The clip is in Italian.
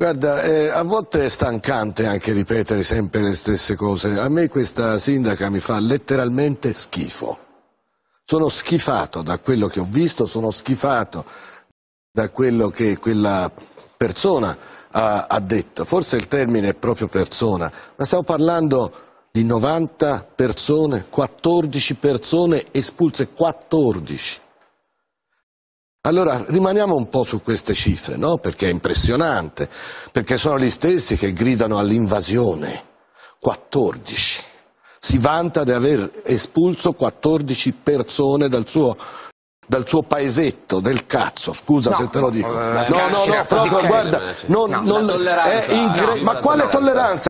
Guarda, a volte è stancante anche ripetere sempre le stesse cose. A me questa sindaca mi fa letteralmente schifo. Sono schifato da quello che ho visto, sono schifato da quello che quella persona ha detto. Forse il termine è proprio persona, ma stiamo parlando di 90 persone, 14 persone espulse, 14. Allora rimaniamo un po' su queste cifre, no? Perché è impressionante, perché sono gli stessi che gridano all'invasione. 14. Si vanta di aver espulso 14 persone dal suo paesetto del cazzo, scusa se te lo dico. No, proprio guarda, ma quale tolleranza?